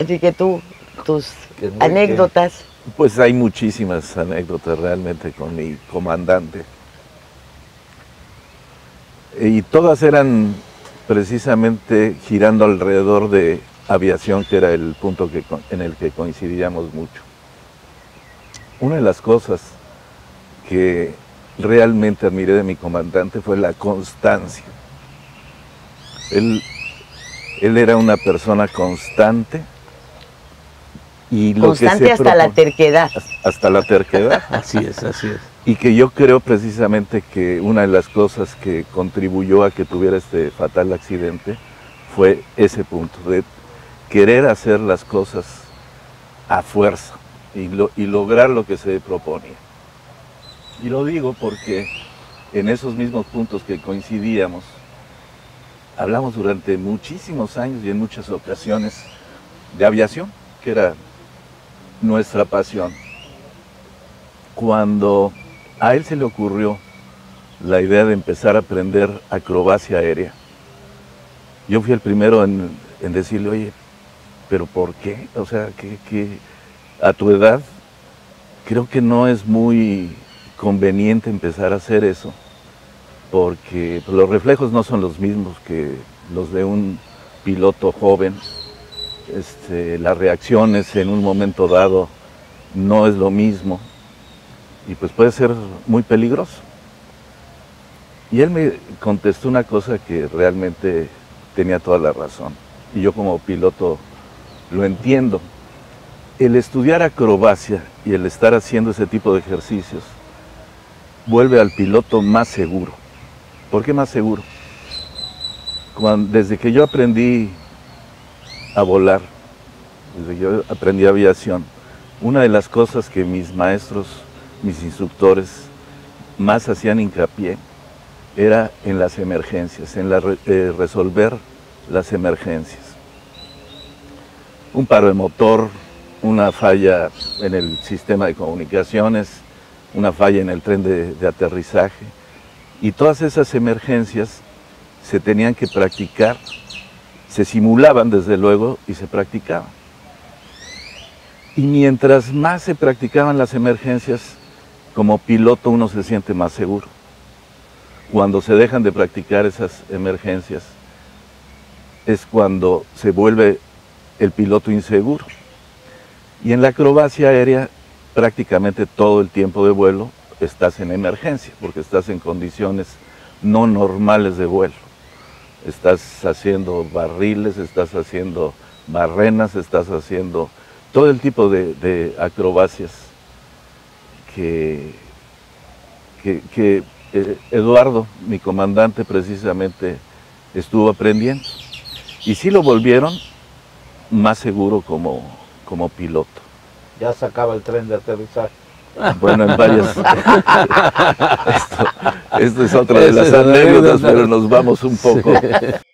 Así que tú, tus Enrique. anécdotas. Pues hay muchísimas anécdotas realmente con mi comandante. Y todas eran precisamente girando alrededor de aviación, que era el punto en el que coincidíamos mucho. Una de las cosas que realmente admiré de mi comandante fue la constancia. Él era una persona constante. Y lo Constante que hasta la terquedad. Hasta la terquedad. Así es, así es. Y que yo creo precisamente que una de las cosas que contribuyó a que tuviera este fatal accidente fue ese punto, de querer hacer las cosas a fuerza y lograr lo que se proponía. Y lo digo porque en esos mismos puntos que coincidíamos, hablamos durante muchísimos años y en muchas ocasiones de aviación, que era nuestra pasión. Cuando a él se le ocurrió la idea de empezar a aprender acrobacia aérea, yo fui el primero en decirle, oye, ¿pero por qué? O sea, que a tu edad creo que no es muy conveniente empezar a hacer eso, porque los reflejos no son los mismos que los de un piloto joven. Las reacciones en un momento dado no es lo mismo y pues puede ser muy peligroso. Y él me contestó una cosa que realmente tenía toda la razón, y yo como piloto lo entiendo. El estudiar acrobacia y el estar haciendo ese tipo de ejercicios vuelve al piloto más seguro. ¿Por qué más seguro? Desde que yo aprendí a volar, desde que yo aprendí aviación, una de las cosas que mis maestros, mis instructores más hacían hincapié era en las emergencias, en resolver las emergencias. Un paro de motor, una falla en el sistema de comunicaciones, una falla en el tren de aterrizaje, y todas esas emergencias se tenían que practicar, se simulaban desde luego y se practicaban. Y mientras más se practicaban las emergencias, como piloto uno se siente más seguro. Cuando se dejan de practicar esas emergencias, es cuando se vuelve el piloto inseguro. Y en la acrobacia aérea, prácticamente todo el tiempo de vuelo estás en emergencia, porque estás en condiciones no normales de vuelo. Estás haciendo barriles, estás haciendo barrenas, estás haciendo todo el tipo de acrobacias que Eduardo, mi comandante, precisamente estuvo aprendiendo. Y sí lo volvieron más seguro como piloto. Ya sacaba el tren de aterrizaje. Bueno, en varias... Esto es otra de las anécdotas, pero nos vamos un poco...